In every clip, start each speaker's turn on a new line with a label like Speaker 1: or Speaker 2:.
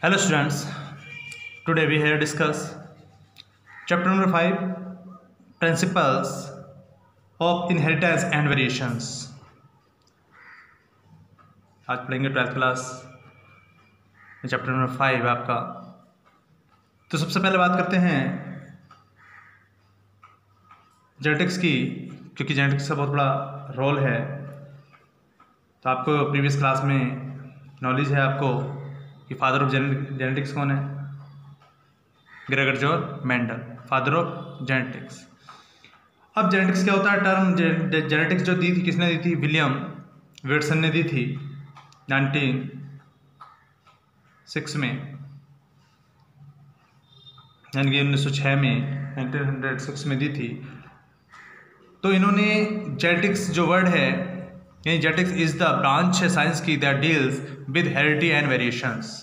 Speaker 1: Hello students, today we here discuss chapter number 5 Principles of Inheritance and Variations। आज पढ़ेंगे 12th class में chapter number 5 आपका। तो सबसे पहले बात करते हैं जेनेटिक्स की, क्योंकि जेनेटिक्स का बहुत बड़ा रोल है। तो आपको प्रीवियस क्लास में नॉलेज है आपको कि फादर ऑफ जेनेटिक्स कौन है? Gregor John Mendel, father of genetics. अब जेनेटिक्स क्या होता है? टर्म जेनेटिक्स जो दी थी, किसने दी थी? विलियम वेटसन ने दी थी 1906 में, यानी कि 1906 में 1906 में दी थी। तो इन्होंने जेनेटिक्स जो वर्ड है, यानी जेनेटिक्स इज द ब्रांच है साइंस की that deals with heredity and variations.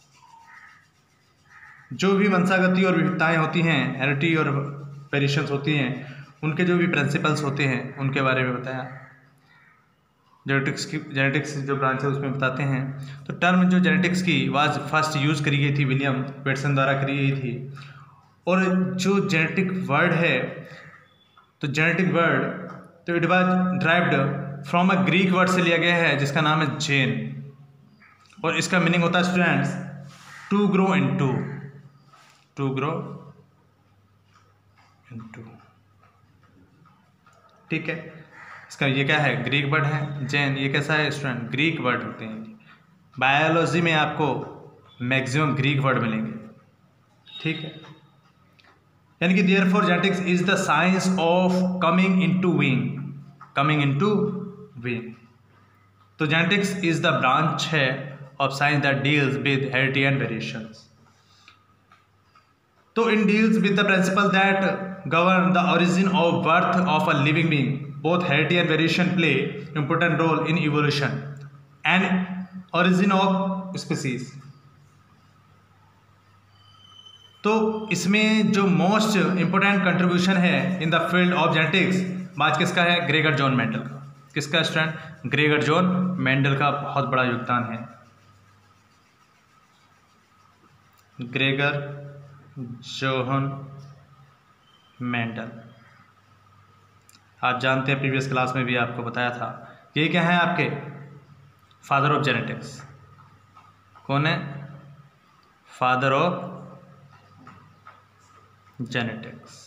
Speaker 1: जो भी वंशागति और विविधताएं होती हैं, हेरिडिटी और वेरिएशंस होती हैं, उनके जो भी प्रिंसिपल्स होते हैं उनके बारे में बताया। जेनेटिक्स जो ब्रांच है उसमें बताते हैं। तो टर्म जो जेनेटिक्स की वाज फर्स्ट यूज करी गई थी, विलियम वेटसन द्वारा करी गई थी। और जो जेनेटिक वर्ड है, तो जेनेटिक वर्ड तो it was derived from a Greek word से लिया गया है जिसका नाम है जेन, और इसका मीनिंग होता है students to grow into, to grow into. ठीक है, इसका ये क्या है? ग्रीक वर्ड है जेन। ये कैसा है स्टूडेंट? ग्रीक वर्ड होते हैं। बायोलॉजी में आपको मैक्सिमम ग्रीक वर्ड मिलेंगे। ठीक है, यानी कि therefore genetics is the science of coming into being, coming into being. तो जेनेटिक्स इज द ब्रांच है of science that deals with heredity and variations. तो in deals with the principle that govern the origin of birth of a living being. Both heredity and variation play important role in evolution and origin of species. तो इसमें जो most important contribution है in the field of genetics, बात किसका है? Gregor John Mendel का। किसका student? Gregor John Mendel का बहुत बड़ा योगदान है। ग्रेगर जोहन मेंडल, आप जानते हैं प्रीवियस क्लास में भी आपको बताया था। ये क्या है आपके? Father of genetics. कौन है? Father of genetics.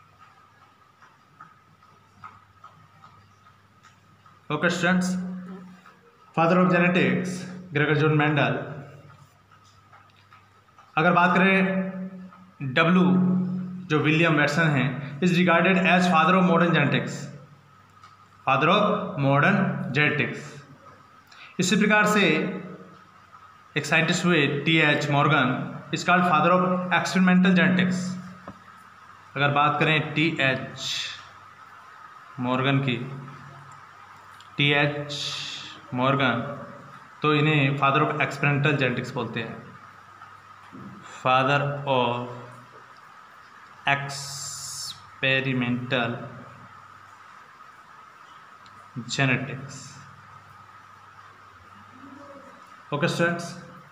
Speaker 1: Okay students, father of genetics Gregor John Mendel. अगर बात करें डब्ल्यू जो विलियम वेटसन है, is regarded as father of modern genetics, father of modern genetics. इसी प्रकार से एक साइंटिस्ट हुए T H. Morgan, is called father of experimental genetics. अगर बात करें टी.एच. मॉर्गन की, टी.एच. मॉर्गन, तो इन्हें फादर ऑफ एक्सपेरिमेंटल जेनेटिक्स बोलते हैं। Father of experimental genetics. Okay students,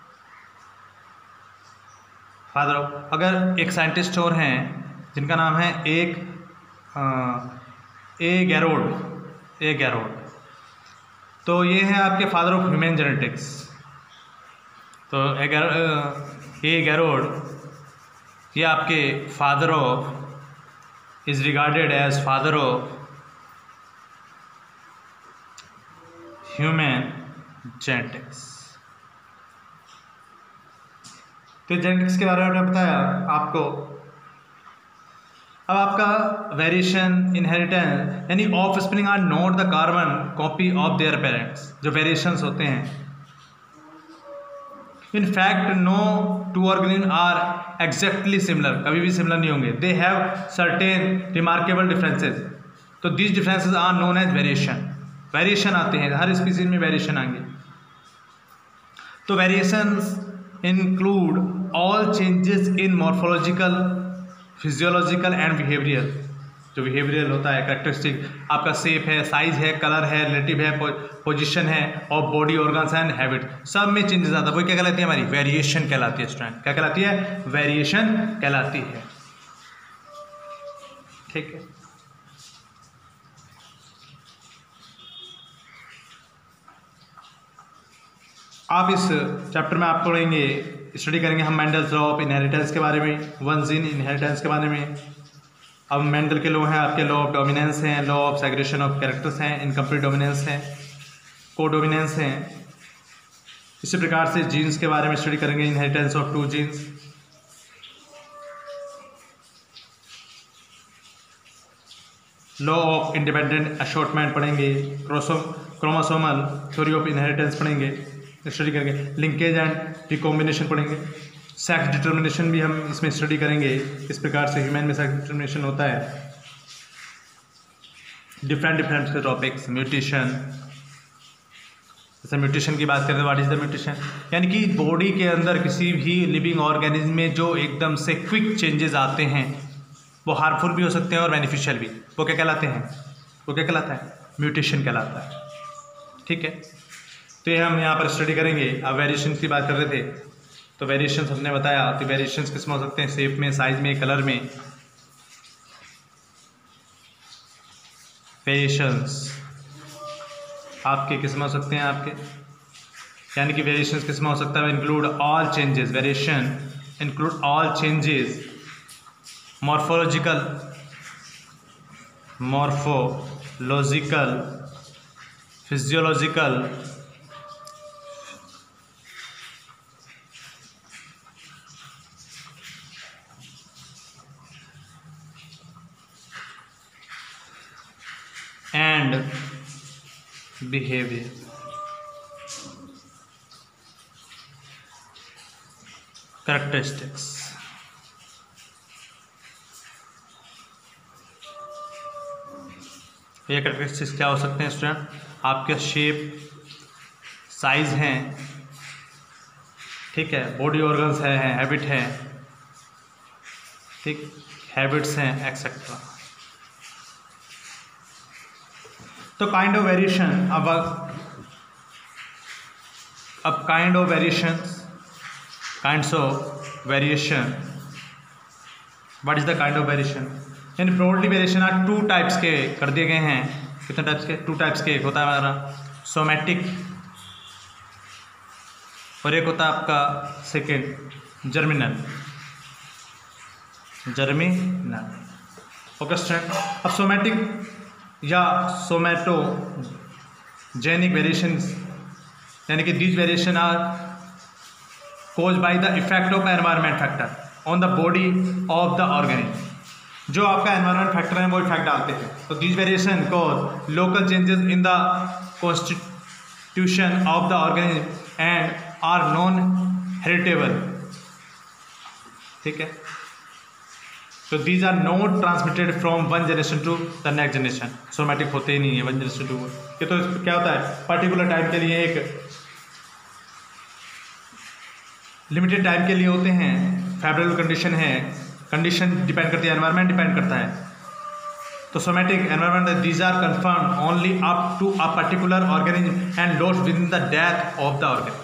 Speaker 1: father of, अगर एक साइंटिस्ट और हैं जिनका नाम है ए गैरोड, तो ये है आपके फादर ऑफ ह्यूमन जेनेटिक्स। तो ए गैरोड ये आपके father of, is regarded as father of human genetics. तो जेनेटिक्स के बारे में मैंने बताया आपको। अब आपका वेरिएशन, इनहेरिटेंस, यानी offspring are not the carbon copy of their parents. जो वेरिएशंस होते हैं, in fact no two organism are exactly similar, कभी भी सिमिलर नहीं होंगे। They have certain remarkable differences, तो these differences are known as variation. Variation आते हैं, हर स्पीसीज में वेरिएशन आएंगे। तो variations include all changes in morphological, physiological and behavioural. जो बिहेवियरल होता है, कैरेक्टरिस्टिक आपका शेप है, साइज है, कलर है, रिलेटिव है, पोजीशन है और बॉडी ऑर्गन्स एंड हैबिट, सब में चेंजेस आता है। वो क्या कहलाती है? हमारी वेरिएशन कहलाती है स्टूडेंट। क्या कहलाती है? वेरिएशन कहलाती है। ठीक है, आप इस चैप्टर में आप पढ़ेंगे, स्टडी करेंगे हम मेंडल्स लॉ ऑफ इनहेरिटेंस के बारे में, वन जीन इनहेरिटेंस के बारे में। अब मेंडल के लॉ हैं आपके, लॉ ऑफ डोमिनेंस हैं, law of segregation of characters हैं, इनकम्प्लीट डोमिनेंस हैं, कोडोमिनेंस हैं। इसी प्रकार से जीन्स के बारे में स्टडी करेंगे, inheritance of 2 genes. Law of independent assortment पढ़ेंगे, क्रोमोसोमल थ्योरी ऑफ इनहेरिटेंस पढ़ेंगे, स्टडी करेंगे, लिंकेज एंड रिकॉम्बिनेशन पढ़ेंगे, सेक्स डिटर्मिनेशन भी हम इसमें स्टडी करेंगे, किस प्रकार से ह्यूमन में सेक्स डिटर्मिनेशन होता है। डिफरेंट टॉपिक्स, म्यूटेशन, जैसे म्यूटेशन की बात करें तो व्हाट इज द म्यूटेशन, यानी कि बॉडी के अंदर किसी भी लिविंग ऑर्गेनिज्म में जो एकदम से क्विक चेंजेस आते हैं, वो हार्मफुल भी हो सकते हैं और बेनिफिशियल भी। वो क्या कहलाते हैं? वो क्या कहलाता है? म्यूटेशन कहलाता है। ठीक है, तो ये हम यहाँ पर स्टडी करेंगे। अब वेरिएशन की बात कर रहे थे, तो वेरिएशंस हमने बताया, तो वेरिएशंस किस में हो सकते हैं? शेप में, साइज में, कलर में। वेरिएशंस आपके किस में हो सकते हैं? आपके यानी कि वेरिएशंस किस में हो सकता है? Include all changes, variation include all changes, morphological, physiological, and behavior. Characteristics. ये कैरेक्टरिस्टिक्स क्या हो सकते हैं स्टूडेंट? आपके शेप, साइज हैं, ठीक है, बॉडी ऑर्गन्स है, हैबिट है, ठीक, हैबिट्स हैं, एक्सेट्रा। तो काइंड ऑफ वेरिएशन, अब kind of variation, what is the kind of variation? यानी ब्रॉडली वेरिएशन आर 2 टाइप्स के कर दिए गए हैं। कितने टाइप्स के? 2 टाइप्स के। एक होता है हमारा सोमैटिक और एक होता है आपका सेकेंड जर्मिनल। ओके स्टूडेंट, अब सोमैटिक या सोमैटोजेनिक वेरिएशंस, यानी कि these variation are cause by the effect of environment factor on the body of the organism. जो आपका एनवायरनमेंट फैक्टर है वो इफेक्ट डालते हैं। तो these variation cause local changes in the constitution of the organism and are non heritable. ठीक है, तो these are not transmitted from one generation to the next generation. Somatic होते ही नहीं है वन जनरेशन टू। ये तो क्या होता है? पर्टिकुलर टाइम के लिए, एक लिमिटेड टाइम के लिए होते हैं। फेवरेबल कंडीशन है, कंडीशन डिपेंड करती है, एनवायरनमेंट डिपेंड करता है। तो somatic environment, these are confirm only up to a particular organism and lost within the death of the organism.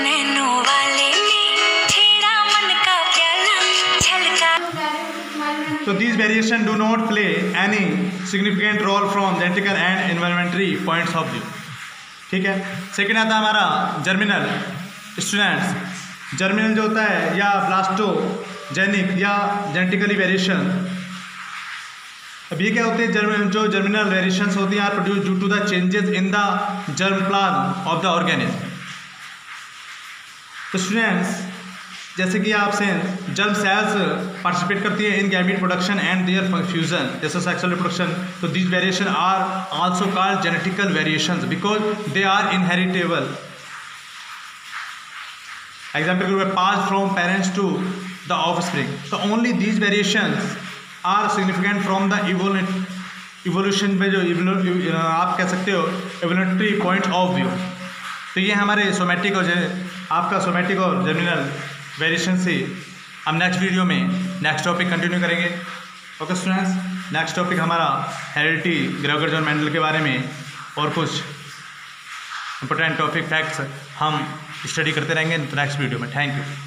Speaker 1: So these variations do not play any significant role from genetical and environmental points of view. ठीक है, second आता है हमारा germinal. Students, germinal जो होता है या प्लास्टोजेनिक या जेनेटिकली वेरिएशन, अब ये क्या होते हैं? जो जर्मिनल वेरिएशंस होती हैं are produce due to the changes in the germ plasm of the organism. तो स्टूडेंट्स, जैसे कि आपसे जर्म सेल्स पार्टिसिपेट करती है in gamete production and their fusion, जैसे सेक्सुअल रिप्रोडक्शन। तो these variation are also called genetical variations because they are inheritable. Example के रूप में pass from parents to the offspring. तो only these variations are significant from the evolution में, जो आप कह सकते हो एवोल्यूटरी पॉइंट ऑफ व्यू। तो ये हमारे सोमैटिक और आपका सोमैटिक और जर्मिनल वेरिएशन से हम नेक्स्ट वीडियो में नेक्स्ट टॉपिक कंटिन्यू करेंगे। Okay students. नेक्स्ट टॉपिक हमारा हेरिडिटी, ग्रेगर जॉन मेंडल के बारे में और कुछ इंपॉर्टेंट टॉपिक फैक्ट्स हम स्टडी करते रहेंगे नेक्स्ट वीडियो में। Thank you.